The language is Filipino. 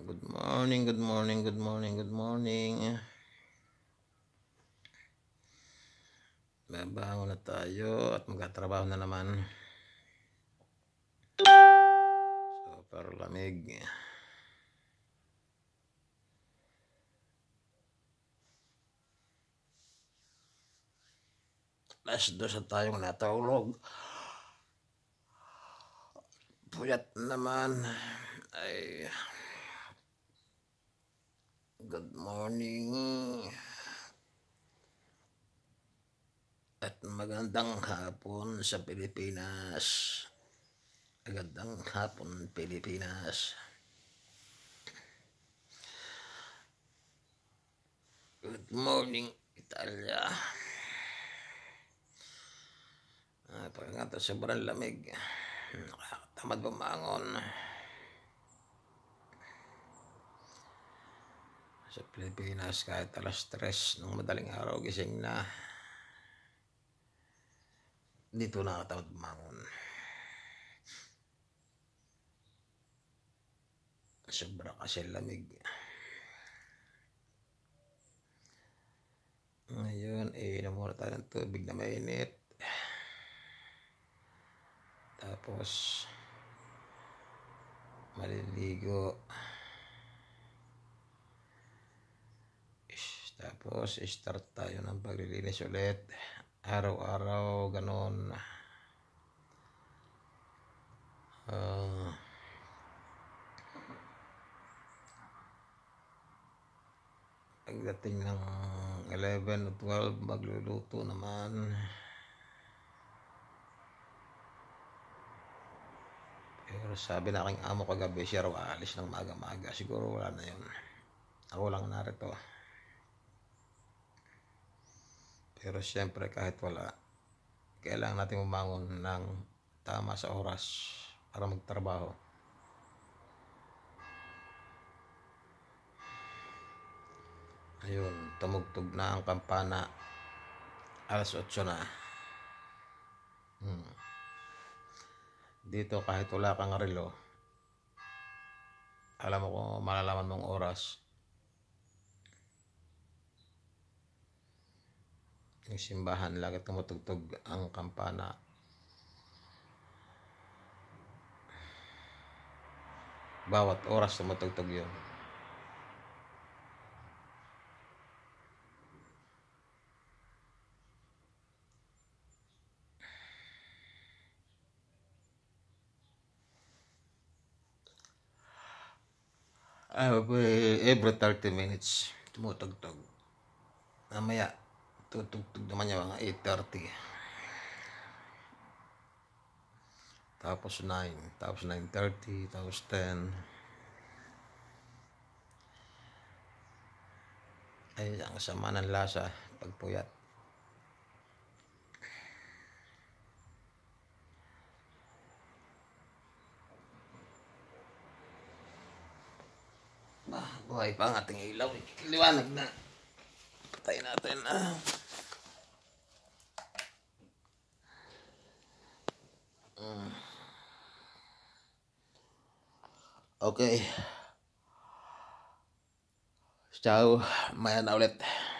Good morning, good morning, good morning, good morning. Babangon na tayo at magtatrabaho na naman. Super lamig. Alas 2 na tayong natulog. Puyat naman. Ay, good morning. At magandang hapon sa Pilipinas. Magandang hapon, Pilipinas. Good morning, Italia. Pag nga ito, sobrang lamig. Nakakatamad bumangon. Sa Pilipinas, kahit alas 3 ng madaling araw, gising na. Dito nakakatamad bumangon. Sobra kasi lamig. Ngayon, inom muna tayo ng tubig na mainit. Tapos, maliligo. Tapos, start tayo ng paglilinis ulit. Araw-araw, ganon. Pagdating ng 11 o 12, magluluto naman. Pero sabi na aking amo kagabi, siya raw aalis ng maga-maga. Siguro wala na yun. Ako lang narito. Pero siyempre kahit wala, kailangan natin umangon ng tama sa oras para magtrabaho. Ayun, tumugtog na ang kampana. Alas 8 na. Dito kahit wala kang relo, alam mo kung malalaman mong oras. Yung simbahan, lagi tumutugtog ang kampana. Bawat oras tumutugtog yun. Every 30 minutes tumutugtog. Mamaya tutugtog naman yung mga 8:30. Tapos 9, tapos 9:30, tapos 10. Ay, ang sama ng lasa pagpuyat. Buhay pa ang ating ilaw. Liwanag na. Patay natin. Okay. Ciao. Maya na ulit.